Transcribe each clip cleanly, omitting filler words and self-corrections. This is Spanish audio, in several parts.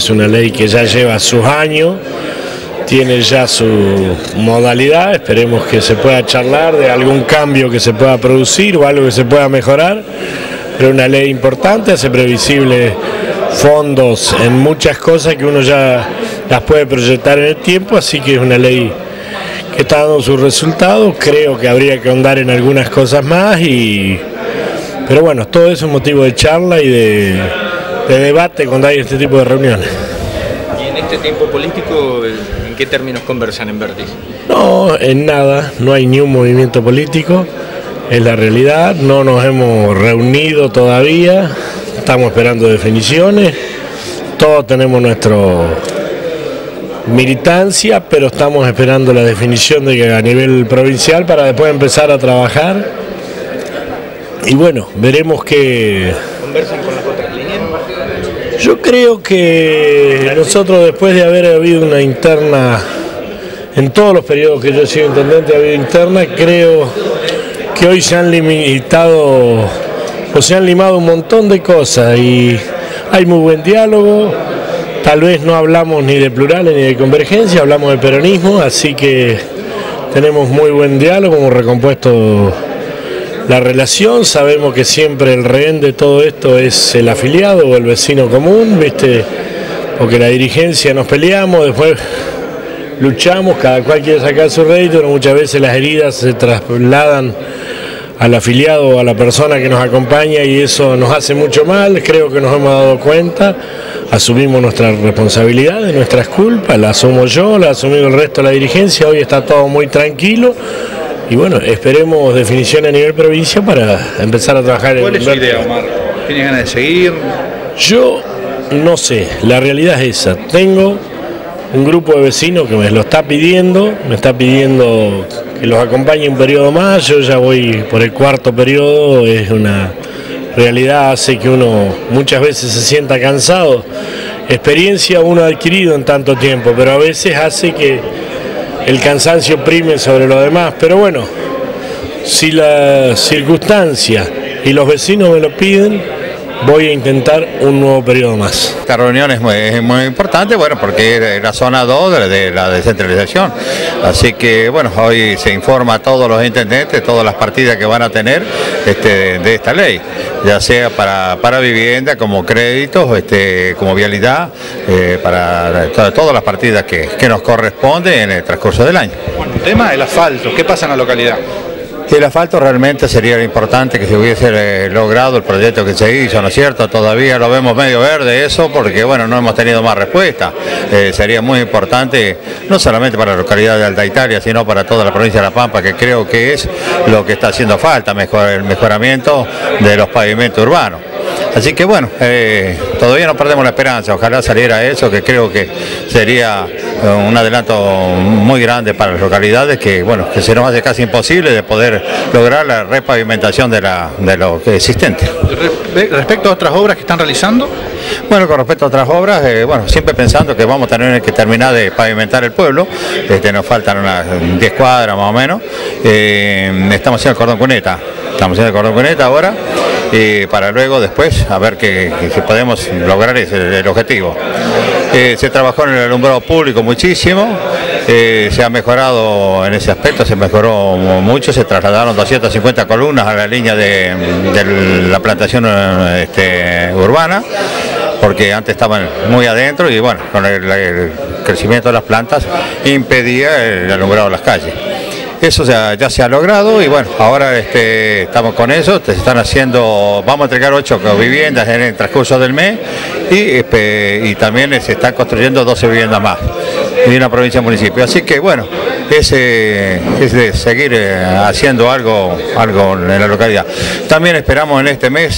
es una ley que ya lleva sus años, tiene ya su modalidad, esperemos que se pueda charlar de algún cambio que se pueda producir o algo que se pueda mejorar, pero una ley importante, hace previsible fondos en muchas cosas que uno ya las puede proyectar en el tiempo, así que es una ley que está dando sus resultados. Creo que habría que ahondar en algunas cosas más, pero bueno, todo eso es motivo de charla y de debate cuando hay este tipo de reuniones. ¿Y en este tiempo político, en qué términos conversan en Vértice? No, en nada, no hay ni un movimiento político, es la realidad, no nos hemos reunido todavía, estamos esperando definiciones, todos tenemos nuestra militancia, pero estamos esperando la definición a nivel provincial para después empezar a trabajar y bueno, veremos qué... ¿Conversan con las otras líneas? Yo creo que nosotros, después de haber habido una interna, en todos los periodos que yo he sido intendente ha habido interna, creo que hoy se han limitado o se han limado un montón de cosas y hay muy buen diálogo, tal vez no hablamos ni de plurales ni de convergencia, hablamos de peronismo, así que tenemos muy buen diálogo, hemos recompuesto la relación, sabemos que siempre el rehén de todo esto es el afiliado o el vecino común, ¿viste? Porque la dirigencia nos peleamos, después luchamos, cada cual quiere sacar su rédito, pero muchas veces las heridas se trasladan al afiliado o a la persona que nos acompaña y eso nos hace mucho mal. Creo que nos hemos dado cuenta, asumimos nuestras responsabilidades, nuestras culpas, la asumo yo, la ha asumido el resto de la dirigencia, hoy está todo muy tranquilo y bueno, esperemos definición a nivel provincia para empezar a trabajar. ¿Cuál es su idea, Omar? ¿Tiene ganas de seguir? Yo no sé, la realidad es esa, tengo un grupo de vecinos que me lo está pidiendo, que los acompañe un periodo más, yo ya voy por el cuarto periodo, es una realidad, hace que uno muchas veces se sienta cansado, experiencia uno ha adquirido en tanto tiempo, pero a veces hace que el cansancio prime sobre lo demás, pero bueno, si la circunstancia y los vecinos me lo piden, voy a intentar un nuevo periodo más. Esta reunión es muy importante, bueno, porque es la zona 2 de la descentralización. Así que, bueno, hoy se informa a todos los intendentes, todas las partidas que van a tener de esta ley, ya sea para vivienda, como créditos, como vialidad, para todas las partidas que nos corresponden en el transcurso del año. Bueno, el tema del asfalto, ¿qué pasa en la localidad? El asfalto realmente sería importante que se hubiese logrado el proyecto que se hizo, ¿no es cierto? Todavía lo vemos medio verde eso porque, bueno, no hemos tenido más respuesta. Sería muy importante, no solamente para la localidad de Alta Italia, sino para toda la provincia de La Pampa, que creo que es lo que está haciendo falta, el mejoramiento de los pavimentos urbanos. Así que bueno, todavía no perdemos la esperanza, ojalá saliera eso, que creo que sería un adelanto muy grande para las localidades, que bueno, que se nos hace casi imposible de poder lograr la repavimentación de lo existente. Respecto a otras obras que están realizando. Bueno, con respecto a otras obras, bueno, siempre pensando que vamos a tener que terminar de pavimentar el pueblo, nos faltan unas 10 cuadras más o menos, estamos haciendo el cordón cuneta, ahora, para luego después a ver que podemos lograr el objetivo. Se trabajó en el alumbrado público muchísimo, se ha mejorado en ese aspecto, se mejoró mucho, se trasladaron 250 columnas a la línea de la plantación urbana, porque antes estaban muy adentro y bueno, con el crecimiento de las plantas impedía el alumbrado de las calles. Eso ya se ha logrado y bueno, ahora estamos con eso, se están haciendo, vamos a entregar 8 viviendas en el transcurso del mes y también se están construyendo 12 viviendas más de una provincia y municipio. Así que bueno, es de seguir haciendo algo en la localidad. También esperamos en este mes,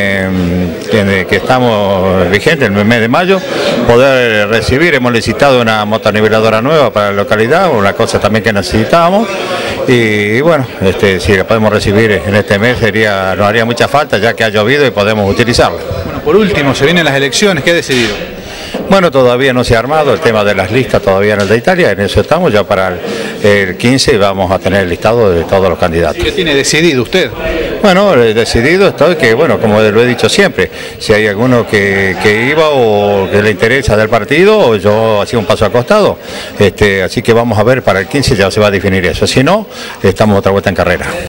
que estamos vigentes, en el mes de mayo, poder recibir, hemos licitado una motoniveladora nueva para la localidad, una cosa también que necesitábamos. Y bueno, si la podemos recibir en este mes nos haría mucha falta ya que ha llovido y podemos utilizarla. Bueno, por último, se vienen las elecciones, ¿qué ha decidido? Bueno, todavía no se ha armado el tema de las listas todavía en el de Italia, en eso estamos, ya para el 15 vamos a tener el listado de todos los candidatos. ¿Qué tiene decidido usted? Bueno, decidido estoy que, bueno, como lo he dicho siempre, si hay alguno que iba o que le interesa del partido, yo hacía un paso al costado. Así que vamos a ver, para el 15 ya se va a definir eso. Si no, estamos otra vuelta en carrera.